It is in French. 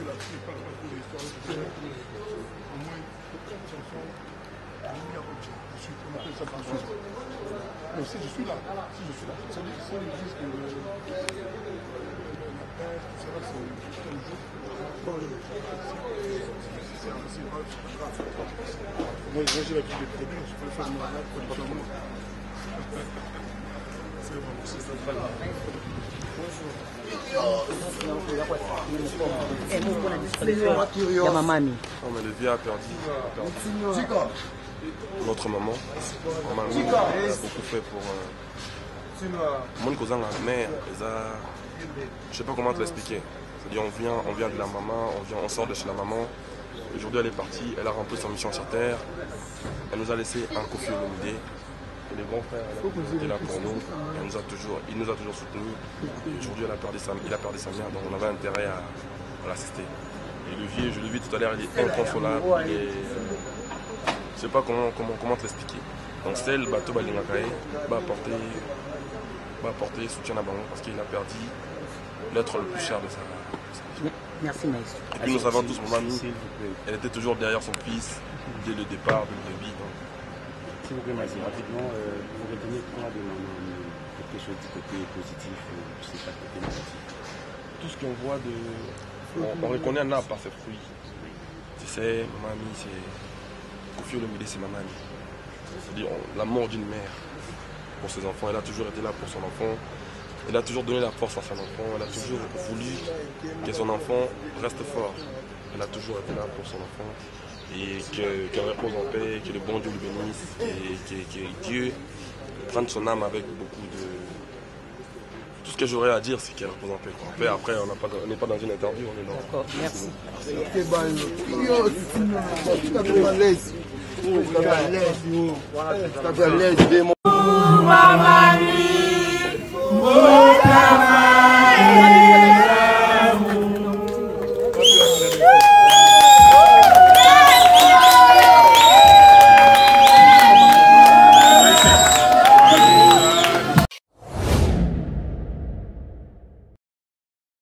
c'est la plupart de l'histoire. Au moins, cette chanson, je suis on appelle ça pour suite. Mais si je suis là, ça veut dire que ils disent que la paix, tout ça, c'est un jour. Moi, j'ai l'habitude de produire, je peux faire une production. C'est bon, c'est ça. Non, mais le vieux a perdu. Notre maman. Mamie a beaucoup fait pour. Mon cousin, la mère, je sais pas comment te l'expliquer. C'est-à-dire, on vient de la maman, on sort de chez la maman. Aujourd'hui, elle est partie, elle a rempli son mission sur terre. Elle nous a laissé un Kofi Olomide. Et les grands frères étaient là pour nous. Il nous a toujours soutenus. Aujourd'hui, il a perdu sa mère, donc on avait intérêt à l'assister. Et le vieux, je l'ai vu tout à l'heure, il est inconsolable. Je ne sais pas comment te l'expliquer. Donc, c'est le bateau Balingakae va apporter soutien à Bango parce qu'il a perdu l'être le plus cher de sa vie. Merci, maestro. Et puis, nous savons tous, mon mamie, elle était toujours derrière son fils dès le départ, dès le début. S'il vous plaît, Maïs, rapidement, vous retenez quoi de maman, quelque chose du côté positif, c'est pas côté négatif? Tout ce qu'on voit on reconnaît un arbre par ses fruits. Tu sais, mamie, c'est Kofi Olomide, c'est ma mamie. C'est-à-dire la mort d'une mère pour ses enfants. Elle a toujours été là pour son enfant. Elle a toujours donné la force à son enfant. Elle a toujours voulu que son enfant reste fort. Elle a toujours été là pour son enfant. Et qu'elle repose en paix, que le bon Dieu le bénisse. Et que Dieu prenne son âme avec beaucoup de... Tout ce que j'aurais à dire, c'est qu'elle repose en paix. En paix, après, on n'est pas dans une interview, on est dans... D'accord, merci. Mamani,